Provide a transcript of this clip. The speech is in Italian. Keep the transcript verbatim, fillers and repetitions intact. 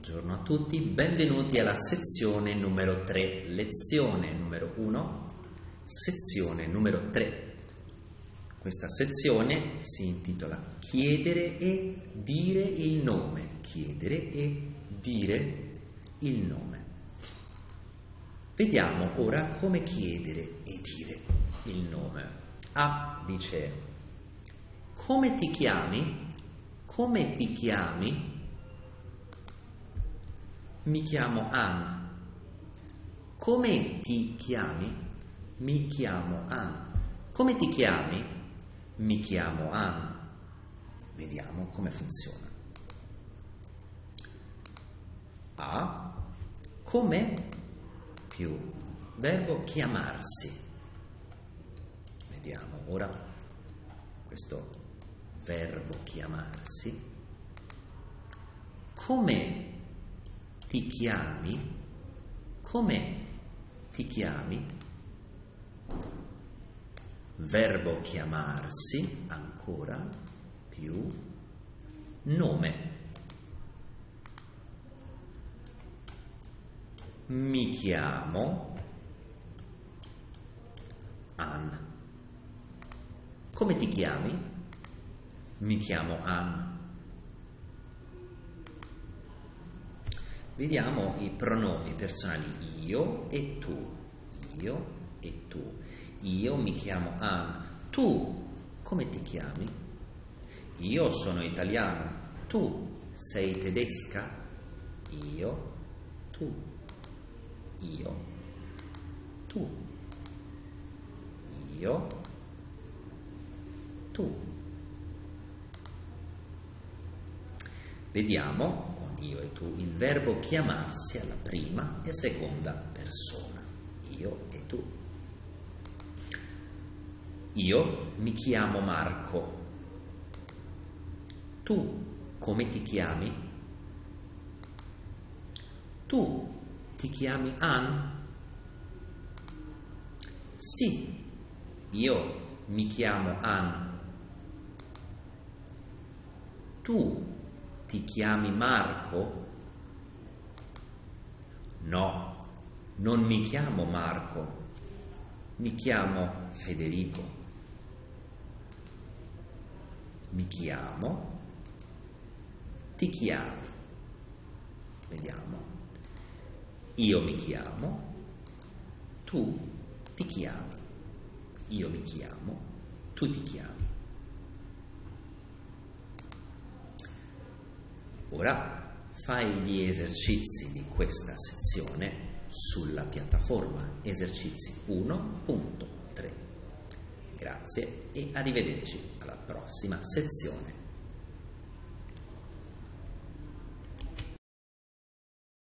Buongiorno a tutti, benvenuti alla sezione numero tre, lezione numero uno, sezione numero tre. Questa sezione si intitola Chiedere e dire il nome. Chiedere e dire il nome. Vediamo ora come chiedere e dire il nome. A dice: come ti chiami? Come ti chiami? Mi chiamo Ann. Come ti chiami? Mi chiamo Ann. Come ti chiami? Mi chiamo Ann. Vediamo come funziona. A. Come più verbo chiamarsi. Vediamo ora questo verbo chiamarsi. Come ti chiami? Come ti chiami? Verbo chiamarsi, ancora più nome. Mi chiamo Ann. Come ti chiami? Mi chiamo Ann. Vediamo i pronomi personali io e tu. Io e tu. Io mi chiamo Ann. Tu come ti chiami? Io sono italiano. Tu sei tedesca? Io, tu. Io, tu. Io, tu. Vediamo io e tu, il verbo chiamarsi alla prima e seconda persona. Io e tu. Io mi chiamo Marco. Tu come ti chiami? Tu ti chiami Ann? Sì, io mi chiamo Ann. Tu ti chiami Marco? No, non mi chiamo Marco, mi chiamo Federico. Mi chiamo, ti chiami. Vediamo. Io mi chiamo, tu ti chiami. Io mi chiamo, tu ti chiami. Ora fai gli esercizi di questa sezione sulla piattaforma esercizi uno punto tre. Grazie e arrivederci alla prossima sezione.